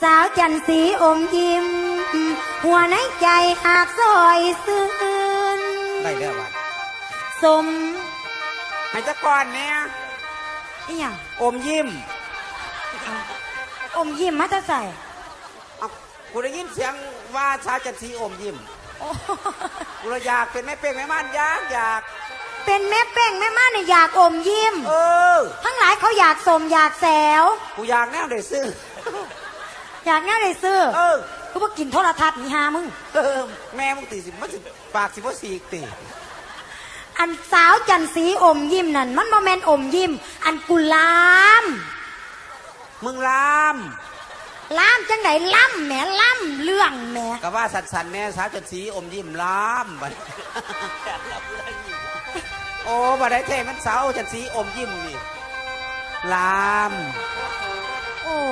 สาวจันสีอมยิ้มหัวในใจหากซอยซื่นได้เด้อวันสมให้จักก่อนเนี่ยอีหยังอมยิ้มอมยิ้มมาจะใส่กูได้ยินเสียงว่าสาวจันสีอมยิ้มกูอยากเป็นแม่เป้งแม่ม่านอยากเป็นแม่เป้งแม่ม่านเนี่ยอยากอมยิ้มทั้งหลายเขาอยากสมอยากแซวกูอยากแนวได้ซื้ออยากแนวได้ซื้อกูว่ากินโทรทัศน์นี่ฮามึงแม่มึงตีสิมันสิปากสิบ่สีตีอันสาวจันสีอมยิ้มนั่นมันโมเมนต์อมยิ้มอันกุลามมึงลามจังไหนล่ำแหมล่ำเรื่องแหมก็ว่าสันๆแม่สาวจันสีอมยิ้มลามบัดโอ้บัดได้เท่มันสาวจันสีอมยิ้มนี่ลามโอ้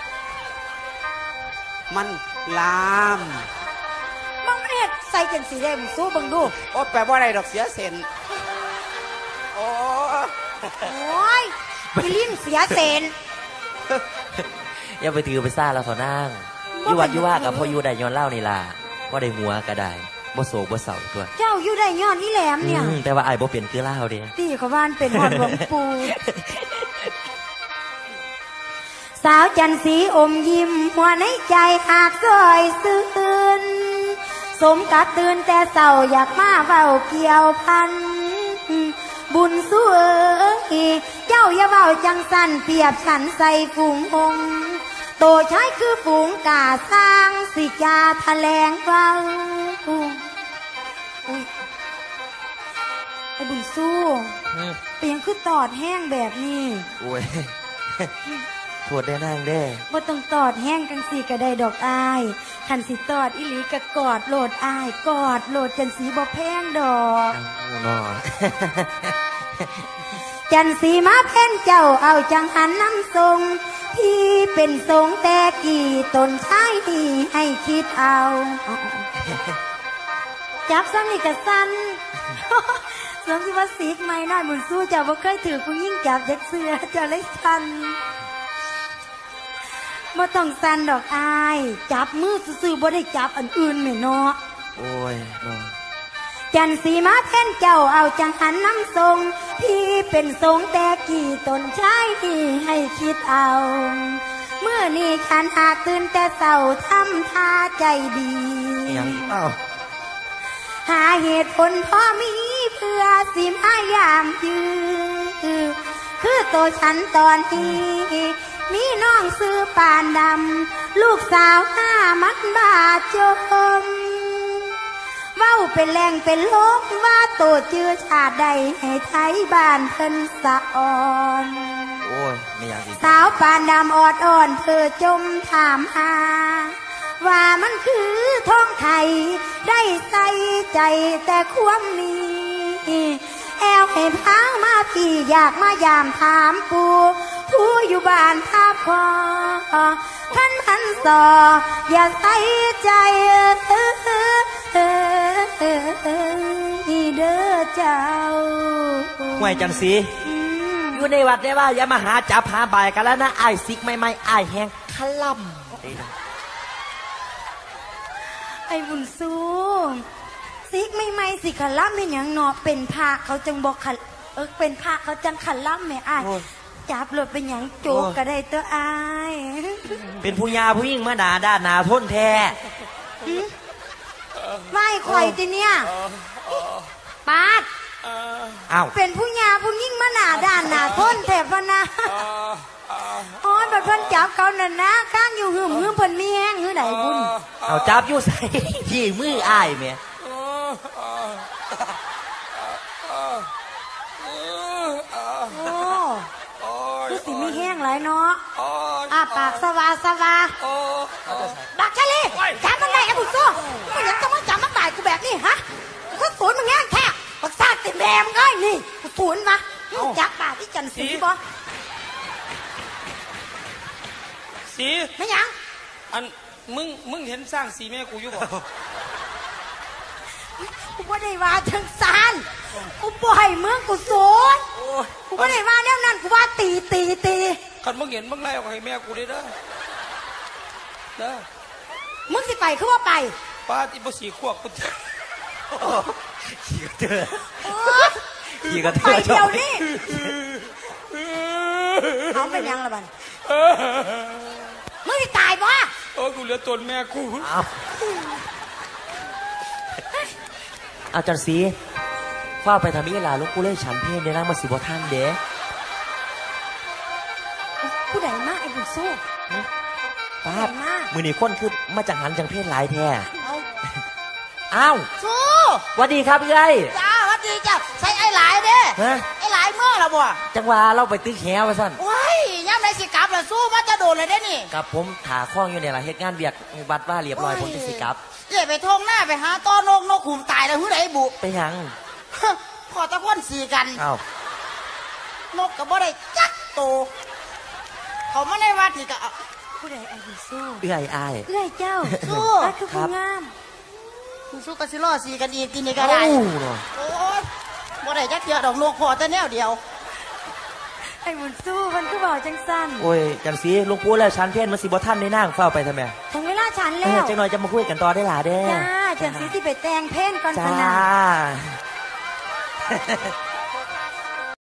มันลามมึงไม่เห็นใส่จันสีได้มึงสู้บังดูโอ้แปลว่าอะไรดอกเสียเซนโอ้ยพี่ลิ้นเสียเซนอย่าไปถือไปซ่าแล้วเถอะนางอยู่วัดอยู่ว่ากับพ่ออยู่ได้ย้อนเล่านี่ล่ะพ่อได้หัวก็ได้บ่โศกบ่เศร้าตัวเจ้าอยู่ได้ย้อนนี่แหลมเนี่ยแต่ว่าไอ้บ่เป็นคือเล่าเด้ตีเขาบ้านเป็นหอดหลวงปู่สาวจันสีอมยิ้มหัวในใจหากซอยซื่นสมกับตื่นแต่เศร้าอยากมาเฝ้าเกี่ยวพันบุญสู้เจ้าอย่าเฝ้าจังสันเปรียบฉันใส่ฝูงหงโตใช้คือฝูงกาสร้างสิจาแถลงเฝ้าไอ้บุญสู้เปียงคือตอดแห้งแบบนี้โอ้ยปวดได้นั่งได้บ่ต้องตอดแห้งกันสิก็ได้ดอกอายขันสิตอดอิหลีก็กอดโหลดอายกอดโหลดจันสีบ่แพงดอกจันสีมาเพ่นเจ้าเอาจังหันน้ำทรงที่เป็นทรงแต่กี่ตนชายที่ให้คิดเอาจับซ้ำนี่กะสั้นสมที่ว่าสีกไม่น้อยบุญสู้เจ้าบ่เคยถือกูยิ่งจับยักเสือเจ้าเลยสั้นบ่ต้องสั้นดอกอายจับมือซื่อๆบ่ได้จับอันอื่นแม่เนาะโอ้ยจันสีมาเพ่นเจ้าเอาจังหันน้ำทรงที่เป็นทรงแต่กี่ตนชายที่ให้คิดเอาเมื่อนี้ฉันหากตื่นแต่เศร้าทำท่าใจดียังหาเหตุผลพอมีเพื่อสิพยายามยื้อคือตัวฉันตอนนี้มีน้องซื้อปานดำลูกสาวห้ามัดบาดจมเว้าเป็นแรงเป็นโลกว่าโตเจือชาติใดให้ไทยบ้านเพิ่นสะอ่อนโอ้ยไม่อยากอีกสาวปานดำออดอ่อนเธอจมถามหาว่ามันคือท้องไทยได้ใส่ใจแต่ความนี้แอวให้พามาพี่อยากมายามถามปู่ผู้อยู่บ้านท่าพอพันสออย่าใส่ใจเด้อเจ้าห่วยจังสีอยู่ในวัดได้ว่าอย่ามาหาจับหาบ่ายกันแล้วนะไอ้ซิกไม่ไอ้แห้งขล่ำไอ้บุญสู้ซิกไม่สิขล่ำเป็นอย่างเนาะเป็นพาเขาจังบอกเป็นพาเขาจังขล่ำแม่อ้ายจับรถเป็นอย่างโจกก็ได้ตัวอ้ายเป็นผู้ยาผู้ยิ่งมาด่าด้านนาทนแท้ไม่ข่อยจีเนี่ยปาดอ้าวเป็นผู้ยาผู้ยิ่งมาหนาด่านหนาทนแถบพนะอ๋อแบบเพิ่นจับเขานั่นนะข้างอยู่หืมเพิ่นมีแห้งหื้อไหนบุญเอาจับอยู่ใส่ที่มืออ้ายเมียคือสิมีแห้งหลายเนาะปากสวาดักชะลีจับมันได้ไอ้บุญสู้มึงยังจะมาจับมันตายกูแบบนี้ฮะก็สวนมึงแง่แท้ปักซาติดแดมง่ายนี่กูสวนมาจับปากที่จันสีบ่สีไม่ยังอันมึงเห็นสร้างสีแม่กูอยู่บ่กูไม่ได้ว่าจังซานกูปล่อยเมืองกูสวนกูไม่ได้ว่าแนวนั้นกูว่าตีคันมึงเห็นมึงไล่ออกให้แม่กูได้เด้อเด้อมึงสิไปคือว่าไปป้าที่บ่สีขวบกูเถอะขี่กระเทือโอ๊ยขี่กระเทืไปอเดียวนี่เขาเป็นยังละบันมึงสิตายบ่โอ้กูเหลือตนแม่กูเอาจันสีว่าไปทำอีหลาลูกกูเลยฉันเพลในร่างมาสิบ่ท่านเด้ผู้ใดมาไอ้บุญสู้ป้าบมือนี่คนคือมาจากหันจังเพศหลายแท้เอาอ้าวสู้สวัสดีครับพี่ไอ้จ้าวัดดีจ้าใส่ไอ้หลายเด้ฮะไอ้หลายเมื่อละบ่จังหวะเราไปตื้อแขวไปสั่นว้ายย่ำไรสิกลับล่ะสู้มันจะโดนเลยได้นี่กับผมถาข้องอยู่เนี่ยล่ะเหตุงานเบียกวัดว่าเรียบร้อยผมจะสิกลับเย่ไปทงหน้าไปหาต้อนกขุมตายแล้วผู้ใดบุไปหยังพอตะก้อนสีกันอ้าวนกกับบ่ได้จักโตเขามาในวัดนี่ก็เอาผู้ใดไอ้บุญสู้เอื้อยอ้ายเอื้อยเจ้าสู้คือครัผู้บงามผู้สู้กับสิล่อสีกันอีกทีนี้ก็ได้เอ้าเนาะโอ้ยบ่ได้จักเดียวดอกนกพอแต่แนวเดียวไอ้บุญสู้มันก็บอกจังสั้นโอ้ยจังสีลุงปูแล้วฉันเพศมาสิบ่ท่านในนั่งเฝ้าไปทำไมถึงเวลาฉันเอแล้อวจังหน่อยจะมาคุยกันต่อได้หล่ะเด้จ้าฉันสิไปแต่งเพลงก่อนจ้พนาา